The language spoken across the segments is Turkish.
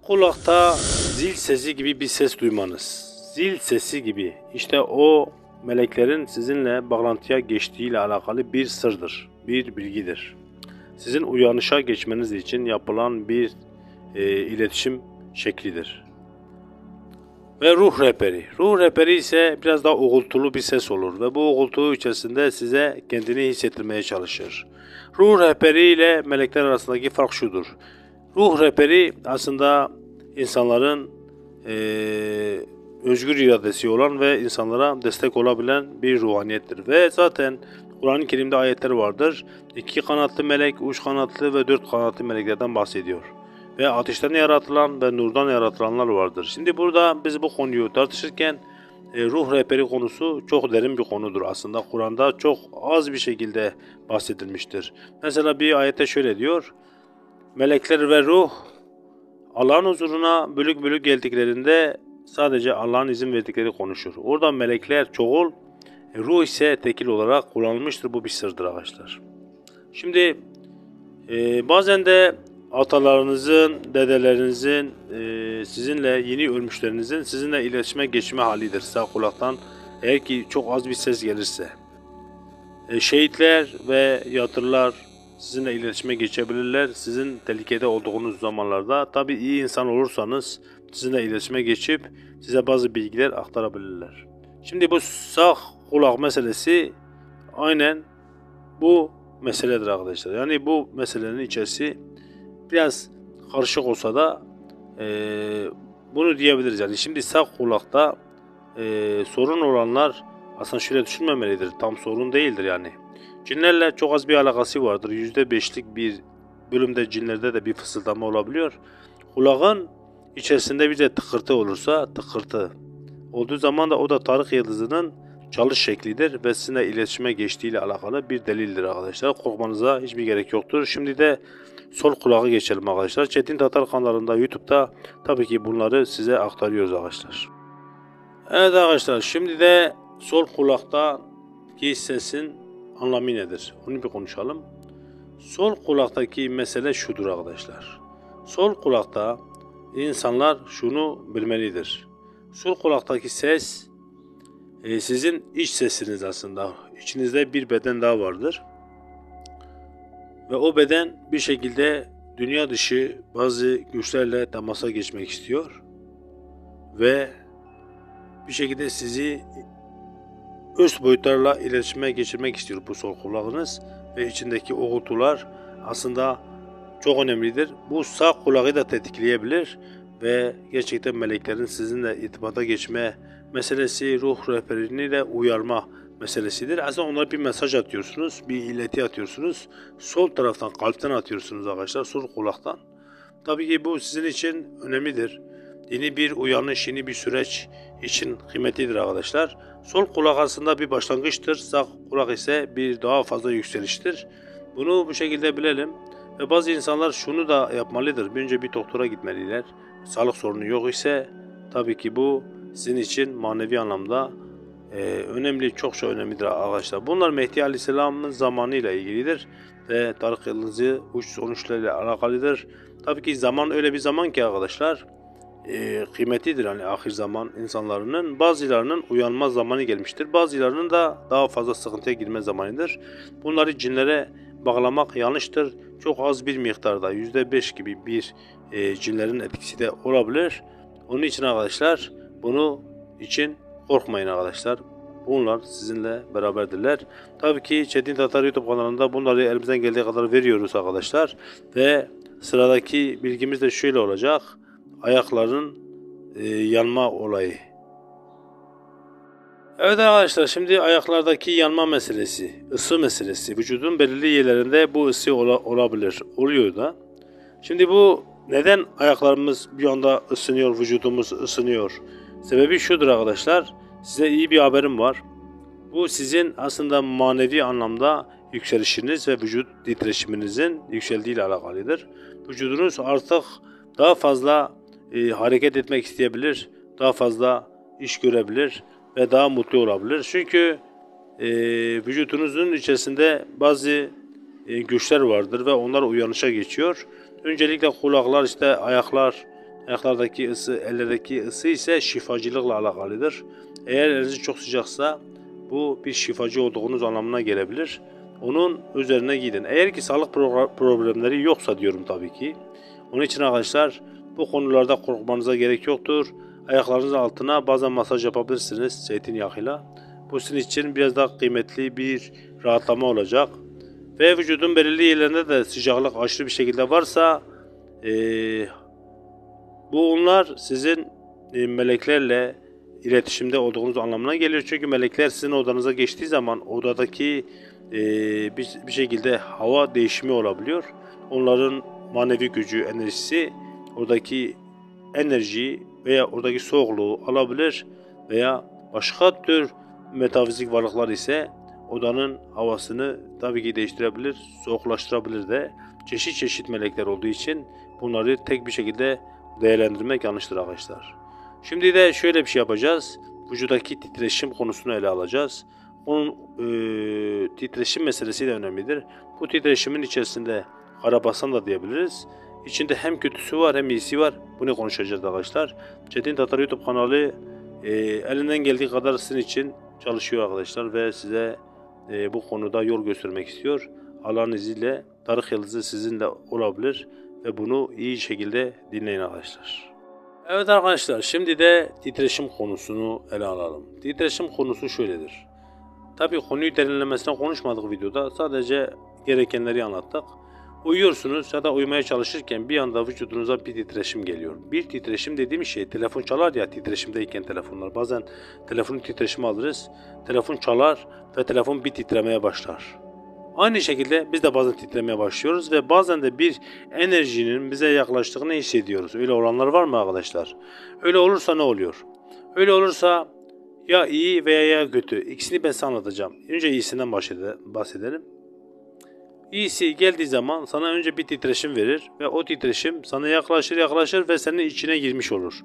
Kulakta zil sesi gibi bir ses duymanız. Zil sesi gibi. İşte o meleklerin sizinle bağlantıya geçtiğiyle alakalı bir sırdır, bir bilgidir. Sizin uyanışa geçmeniz için yapılan bir iletişim şeklidir. Ve ruh rehberi. Ruh rehberi ise biraz daha uğultulu bir ses olur ve bu uğultu içerisinde size kendini hissettirmeye çalışır. Ruh rehberi ile melekler arasındaki fark şudur. Ruh rehberi aslında insanların özgür iradesi olan ve insanlara destek olabilen bir ruhaniyettir. Ve zaten Kur'an-ı Kerim'de ayetler vardır. 2 kanatlı melek, 3 kanatlı ve 4 kanatlı meleklerden bahsediyor. Ve ateşten yaratılan ve nurdan yaratılanlar vardır. Şimdi burada biz bu konuyu tartışırken ruh rehberi konusu çok derin bir konudur. Aslında Kur'an'da çok az bir şekilde bahsedilmiştir. Mesela bir ayette şöyle diyor. Melekler ve ruh Allah'ın huzuruna bölük bölük geldiklerinde sadece Allah'ın izin verdikleri konuşur. Orada melekler çoğul, ruh ise tekil olarak kullanılmıştır. Bu bir sırdır arkadaşlar. Şimdi bazen de atalarınızın, dedelerinizin, sizinle yeni ölmüşlerinizin sizinle iletişime geçme halidir sağ kulaktan. Eğer ki çok az bir ses gelirse. Şehitler ve yatırlar sizinle iletişime geçebilirler. Sizin tehlikede olduğunuz zamanlarda tabii iyi insan olursanız sizinle iletişime geçip size bazı bilgiler aktarabilirler. Şimdi bu sağ kulak meselesi aynen bu meseledir arkadaşlar. Yani bu meselenin içerisi biraz karışık olsa da bunu diyebiliriz. Yani şimdi sağ kulakta sorun olanlar aslında şöyle düşünmemelidir. Tam sorun değildir yani. Cinlerle çok az bir alakası vardır. %5'lik bir bölümde cinlerde de bir fısıldama olabiliyor. Kulağın içerisinde bir de tıkırtı olursa tıkırtı olduğu zaman da o da Tarık Yıldızı'nın çalış şeklidir ve sizinle iletişime geçtiğiyle alakalı bir delildir arkadaşlar. Korkmanıza hiçbir gerek yoktur. Şimdi de sol kulağı geçelim arkadaşlar. Çetin Tatar kanalında YouTube'da tabii ki bunları size aktarıyoruz arkadaşlar. Evet arkadaşlar, şimdi de sol kulaktaki sesin anlamı nedir? Onu bir konuşalım. Sol kulaktaki mesele şudur arkadaşlar. Sol kulakta insanlar şunu bilmelidir. Sol kulaktaki ses sizin iç sesiniz aslında. İçinizde bir beden daha vardır. Ve o beden bir şekilde dünya dışı bazı güçlerle temasa geçmek istiyor. Ve bir şekilde sizi üst boyutlarla iletişime geçirmek istiyor bu sol kulağınız. Ve içindeki uğultular aslında çok önemlidir. Bu sağ kulağı da tetikleyebilir. Ve gerçekten meleklerin sizinle irtibata geçme meselesi, ruh rehberini de uyarma meselesidir. Aslında onlara bir mesaj atıyorsunuz, bir ileti atıyorsunuz. Sol taraftan, kalpten atıyorsunuz arkadaşlar, sol kulaktan. Tabii ki bu sizin için önemlidir. Yeni bir uyanış, yeni bir süreç için kıymetlidir arkadaşlar. Sol kulak aslında bir başlangıçtır. Sağ kulak ise bir daha fazla yükseliştir. Bunu bu şekilde bilelim. Ve bazı insanlar şunu da yapmalıdır. Önce bir doktora gitmeliler. Sağlık sorunu yok ise tabii ki bu sizin için manevi anlamda önemli, çokça önemlidir arkadaşlar. Bunlar Mehdi Aleyhisselam'ın zamanıyla ilgilidir ve Tarık Yıldızı uç sonuçlarıyla alakalıdır. Tabii ki zaman öyle bir zaman ki arkadaşlar kıymetlidir. Yani ahir zaman insanların bazılarının uyanma zamanı gelmiştir. Bazılarının da daha fazla sıkıntıya girme zamanıdır. Bunları cinlere bağlamak yanlıştır. Çok az bir miktarda %5 gibi bir cinlerin etkisi de olabilir. Onun için arkadaşlar bunu için korkmayın arkadaşlar. Bunlar sizinle beraberdirler. Tabii ki Çetin Tatar YouTube kanalında bunları elimizden geldiği kadar veriyoruz arkadaşlar. Ve sıradaki bilgimiz de şöyle olacak. Ayakların yanma olayı. Evet arkadaşlar, şimdi ayaklardaki yanma meselesi, ısı meselesi. Vücudun belirli yerlerinde bu ısı olabilir. Oluyor da. Şimdi bu neden ayaklarımız bir anda ısınıyor, vücudumuz ısınıyor? Sebebi şudur arkadaşlar. Size iyi bir haberim var. Bu sizin aslında manevi anlamda yükselişiniz ve vücut titreşiminizin yükseldiği ile alakalıdır. Vücudunuz artık daha fazla hareket etmek isteyebilir, daha fazla iş görebilir ve daha mutlu olabilir. Çünkü vücudunuzun içerisinde bazı güçler vardır ve onlar uyanışa geçiyor. Öncelikle kulaklar, işte ayaklar, Ayaklardaki ısı, ellerdeki ısı ise şifacılıkla alakalıdır. Eğer eliniz çok sıcaksa bu bir şifacı olduğunuz anlamına gelebilir. Onun üzerine gidin. Eğer ki sağlık problemleri yoksa diyorum tabii ki. Onun için arkadaşlar bu konularda korkmanıza gerek yoktur. Ayaklarınızın altına bazen masaj yapabilirsiniz zeytinyağıyla. Bu sizin için biraz daha kıymetli bir rahatlama olacak. Ve vücudun belirli yerlerinde de sıcaklık aşırı bir şekilde varsa bunlar sizin meleklerle iletişimde olduğunuz anlamına geliyor. Çünkü melekler sizin odanıza geçtiği zaman odadaki bir şekilde hava değişimi olabiliyor. Onların manevi gücü, enerjisi oradaki enerjiyi veya oradaki soğukluğu alabilir veya başka tür metafizik varlıklar ise odanın havasını tabii ki değiştirebilir, soğuklaştırabilir de. Çeşit çeşit melekler olduğu için bunları tek bir şekilde değerlendirmek yanlıştır arkadaşlar. Şimdi de şöyle bir şey yapacağız. Vücuttaki titreşim konusunu ele alacağız. Onun titreşim meselesi de önemlidir. Bu titreşimin içerisinde karabasan da diyebiliriz. İçinde hem kötüsü var hem iyisi var. Bunu konuşacağız arkadaşlar. Çetin Tatar YouTube kanalı elinden geldiği kadar sizin için çalışıyor arkadaşlar ve size bu konuda yol göstermek istiyor. Allah'ın izniyle Tarık Yıldızı sizinle olabilir ve bunu iyi şekilde dinleyin arkadaşlar. Evet arkadaşlar, şimdi de titreşim konusunu ele alalım. Titreşim konusu şöyledir. Tabii konuyu derinlemesine konuşmadık videoda. Sadece gerekenleri anlattık. Uyuyorsunuz ya da uyumaya çalışırken bir anda vücudunuza bir titreşim geliyor. Bir titreşim dediğim şey, telefon çalar ya titreşimdeyken telefonlar. Bazen telefonun titreşimi alırız. Telefon çalar ve telefon bir titremeye başlar. Aynı şekilde biz de bazen titremeye başlıyoruz ve bazen de bir enerjinin bize yaklaştığını hissediyoruz. Öyle olanlar var mı arkadaşlar? Öyle olursa ne oluyor? Öyle olursa ya iyi veya ya kötü. İkisini ben size anlatacağım. Önce iyisinden bahsedelim. İyisi geldiği zaman sana önce bir titreşim verir ve o titreşim sana yaklaşır ve senin içine girmiş olur.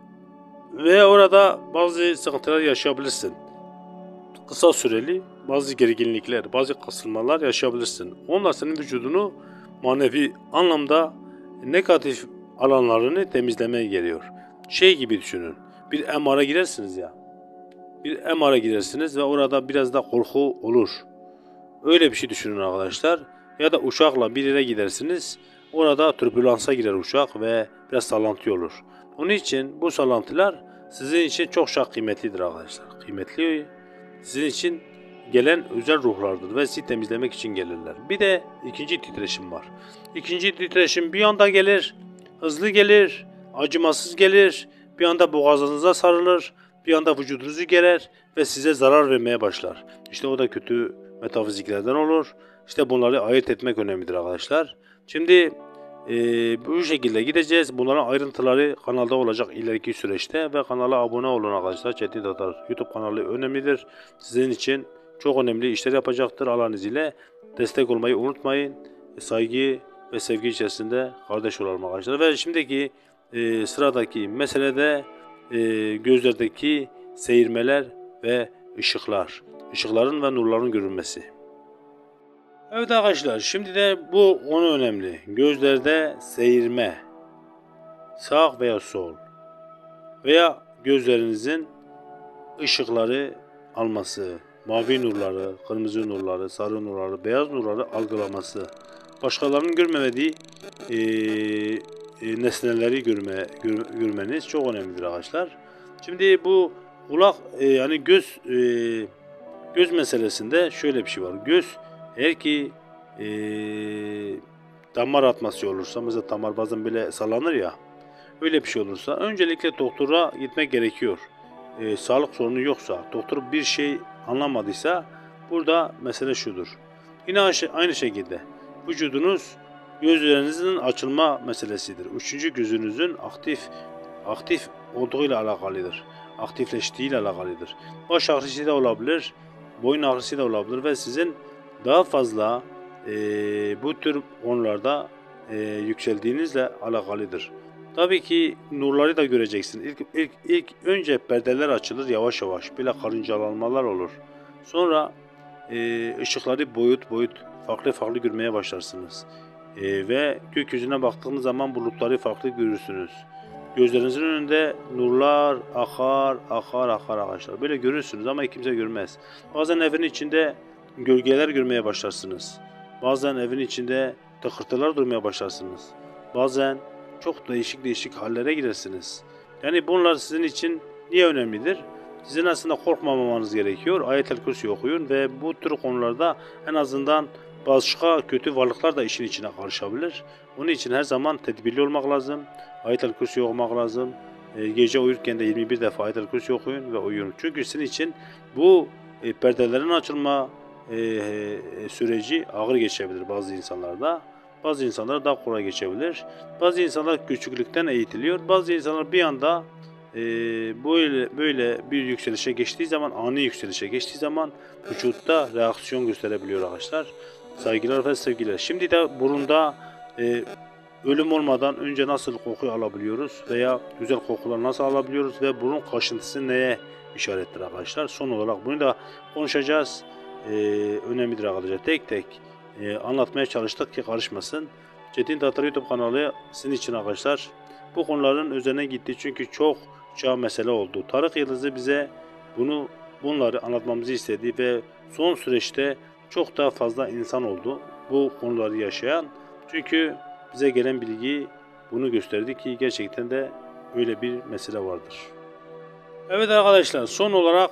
Ve orada bazı sıkıntılar yaşayabilirsin. Kısa süreli bazı gerginlikler, bazı kasılmalar yaşayabilirsin. Onlar senin vücudunu manevi anlamda negatif alanlarını temizlemeye geliyor. Şey gibi düşünün. Bir MR'a girersiniz ya. Bir MR'a girersiniz ve orada biraz da korku olur. Öyle bir şey düşünün arkadaşlar. Ya da uçakla bir yere gidersiniz. Orada türbülansa girer uçak ve biraz sallantı olur. Onun için bu sallantılar sizin için çok kıymetlidir arkadaşlar. Kıymetli, sizin için gelen özel ruhlardır ve sizi temizlemek için gelirler. Bir de ikinci titreşim var. İkinci titreşim bir anda gelir, hızlı gelir, acımasız gelir, bir anda boğazınıza sarılır, bir anda vücudunuzu gerer ve size zarar vermeye başlar. İşte o da kötü metafiziklerden olur. İşte bunları ayırt etmek önemlidir arkadaşlar. Şimdi bu şekilde gideceğiz. Bunların ayrıntıları kanalda olacak ileriki süreçte ve kanala abone olun arkadaşlar. Çetin Tatar YouTube kanalı önemlidir. Sizin için çok önemli işler yapacaktır. Allah'ın izniyle destek olmayı unutmayın. Saygı ve sevgi içerisinde kardeş olalım arkadaşlar. Ve şimdiki sıradaki meselede gözlerdeki seyirmeler ve ışıklar. Işıkların ve nurların görünmesi. Evet arkadaşlar, şimdi de bu konu önemli. Gözlerde seyirme, sağ veya sol veya gözlerinizin ışıkları alması, mavi nurları, kırmızı nurları, sarı nurları, beyaz nurları algılaması, başkalarının görmediği nesneleri görmeniz çok önemlidir arkadaşlar. Şimdi bu kulak yani göz meselesinde şöyle bir şey var. Göz eğer ki damar atması olursa, mesela damar bazen böyle sallanır ya, öyle bir şey olursa öncelikle doktora gitmek gerekiyor. Sağlık sorunu yoksa, doktor bir şey anlamadıysa burada mesele şudur. Yine aynı şekilde vücudunuz gözlerinizin açılma meselesidir. Üçüncü gözünüzün aktif olduğuyla alakalıdır. Aktifleştiğiyle alakalıdır. Baş ağrısı da olabilir, boyun ağrısı da olabilir ve sizin daha fazla bu tür konularda yükseldiğinizle alakalıdır. Tabii ki nurları da göreceksin. İlk önce perdeler açılır yavaş yavaş. Böyle karıncalanmalar olur. Sonra ışıkları boyut farklı görmeye başlarsınız. Ve gökyüzüne baktığınız zaman bulutları farklı görürsünüz. gözlerinizin önünde nurlar akar arkadaşlar. Böyle görürsünüz ama kimse görmez. Bazen evin içinde gölgeler görmeye başlarsınız. Bazen evin içinde tıkırtılar duymaya başlarsınız. Bazen çok değişik hallere girersiniz. Yani bunlar sizin için niye önemlidir? Sizin aslında korkmamamanız gerekiyor. Ayet-el Kürsi okuyun ve bu tür konularda en azından başka kötü varlıklar da işin içine karışabilir. Onun için her zaman tedbirli olmak lazım. Ayet-el Kürsi okumak lazım. Gece uyurken de 21 defa Ayet-el Kürsi okuyun ve uyuyun. Çünkü sizin için bu perdelerin açılma süreci ağır geçebilir bazı insanlarda. Bazı insanlar daha kolay geçebilir. Bazı insanlar küçüklükten eğitiliyor. Bazı insanlar bir anda böyle bir yükselişe geçtiği zaman, ani yükselişe geçtiği zaman vücutta reaksiyon gösterebiliyor arkadaşlar. Saygılar ve sevgiler. Şimdi de burunda ölüm olmadan önce nasıl koku alabiliyoruz veya güzel kokular nasıl alabiliyoruz ve burun kaşıntısı neye işarettir arkadaşlar. Son olarak bunu da konuşacağız. Önemlidir arkadaşlar. Tek tek anlatmaya çalıştık ki karışmasın. Çetin Tatar YouTube kanalı sizin için arkadaşlar. Bu konuların üzerine gitti çünkü çok mesele oldu. Tarık Yıldızı bize bunları anlatmamızı istedi ve son süreçte çok daha fazla insan oldu bu konuları yaşayan. Çünkü bize gelen bilgi bunu gösterdi ki gerçekten de öyle bir mesele vardır. Evet arkadaşlar, son olarak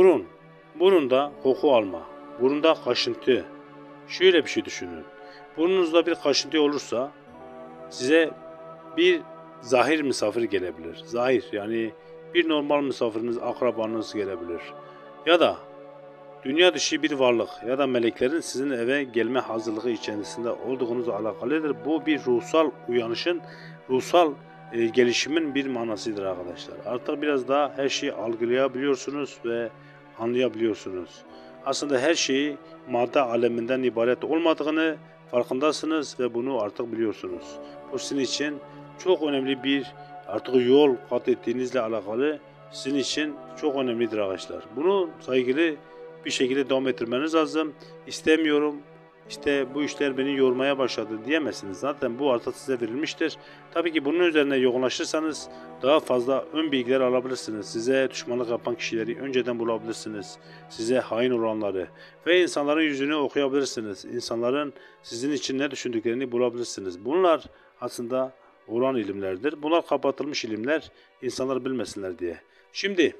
burunda koku alma, burunda kaşıntı. Şöyle bir şey düşünün. Burnunuzda bir kaşıntı olursa size bir zahir misafir gelebilir. Zahir yani bir normal misafiriniz, akrabanız gelebilir. Ya da dünya dışı bir varlık ya da meleklerin sizin eve gelme hazırlığı içerisinde olduğunuzla alakalıdır. Bu bir ruhsal uyanışın, ruhsal gelişimin bir manasıdır arkadaşlar. Artık biraz daha her şeyi algılayabiliyorsunuz ve anlayabiliyorsunuz. Aslında her şeyi madde aleminden ibaret olmadığını farkındasınız ve bunu artık biliyorsunuz. Bu sizin için çok önemli bir artık yol kat ettiğinizle alakalı sizin için çok önemlidir arkadaşlar. Bunu saygılı bir şekilde devam ettirmeniz lazım. İstemiyorum, işte bu işler beni yormaya başladı diyemezsiniz. Zaten bu artık size verilmiştir. Tabii ki bunun üzerine yoğunlaşırsanız daha fazla ön bilgiler alabilirsiniz. Size düşmanlık yapan kişileri önceden bulabilirsiniz. Size hain olanları ve insanların yüzünü okuyabilirsiniz. İnsanların sizin için ne düşündüklerini bulabilirsiniz. Bunlar aslında olan ilimlerdir. Bunlar kapatılmış ilimler, insanlar bilmesinler diye. Şimdi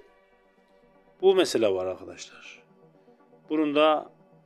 bu mesele var arkadaşlar. Burunda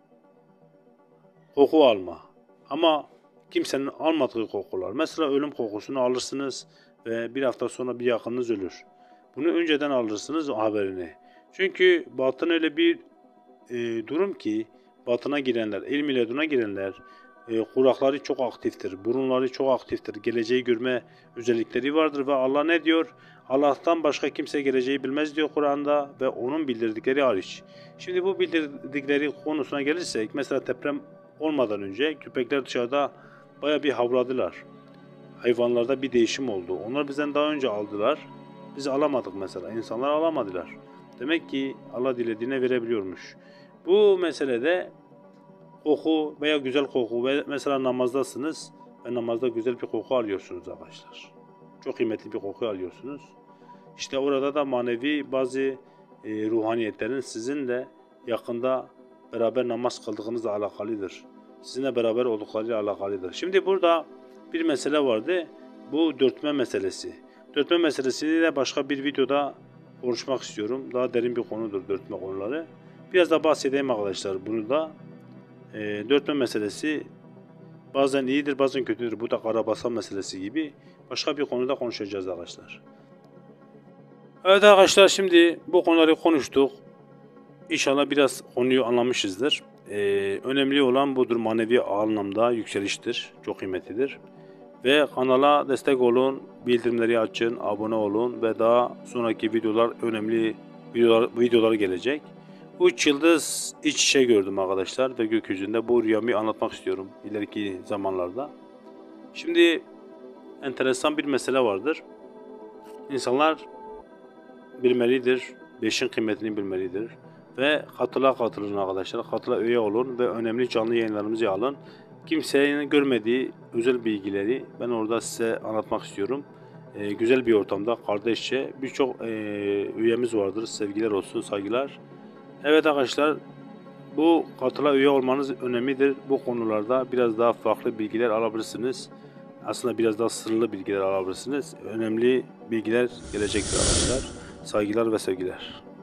koku alma. Ama kimsenin almadığı kokular. Mesela ölüm kokusunu alırsınız ve bir hafta sonra bir yakınınız ölür. Bunu önceden alırsınız haberini. Çünkü batın öyle bir durum ki batına girenler, ilm ile duna girenler kulakları çok aktiftir, burunları çok aktiftir, geleceği görme özellikleri vardır ve Allah ne diyor? Allah'tan başka kimse geleceği bilmez diyor Kur'an'da ve onun bildirdikleri hariç. Şimdi bu bildirdikleri konusuna gelirsek, mesela deprem olmadan önce köpekler dışarıda baya bir havladılar. Hayvanlarda bir değişim oldu. Onlar bizden daha önce aldılar. Biz alamadık mesela. İnsanlar alamadılar. Demek ki Allah dilediğine verebiliyormuş. Bu meselede koku veya güzel koku ve mesela namazdasınız ve namazda güzel bir koku alıyorsunuz arkadaşlar. Çok kıymetli bir koku alıyorsunuz. İşte orada da manevi bazı ruhaniyetlerin sizinle yakında beraber namaz kıldığınızla alakalıdır. Sizinle beraber olduklarıyla alakalıdır. Şimdi burada bir mesele vardı. Bu dörtme meselesi. Dörtme meselesini de başka bir videoda konuşmak istiyorum. Daha derin bir konudur dörtme konuları. Biraz da bahsedeyim arkadaşlar bunu da. Dörtme meselesi bazen iyidir bazen kötüdür. Bu da karabasan meselesi gibi. Başka bir konuda konuşacağız arkadaşlar. Evet arkadaşlar, şimdi bu konuları konuştuk. İnşallah biraz konuyu anlamışızdır. Önemli olan budur, manevi anlamda yükseliştir. Çok kıymetlidir. Ve kanala destek olun, bildirimleri açın, abone olun ve daha sonraki önemli videolar gelecek. 3 yıldız iç içe gördüm arkadaşlar ve gökyüzünde bu rüyamı anlatmak istiyorum ileriki zamanlarda. Şimdi enteresan bir mesele vardır. İnsanlar bilmelidir, 5'in kıymetini bilmelidir. Ve katılın arkadaşlar, katıla üye olun ve önemli canlı yayınlarımızı alın. Kimsenin görmediği özel bilgileri ben orada size anlatmak istiyorum. güzel bir ortamda kardeşçe birçok üyemiz vardır. Sevgiler olsun, saygılar. Evet arkadaşlar, bu katıla üye olmanız önemlidir. Bu konularda biraz daha farklı bilgiler alabilirsiniz. Aslında biraz daha sırlı bilgiler alabilirsiniz. Önemli bilgiler gelecektir arkadaşlar. Saygılar ve sevgiler.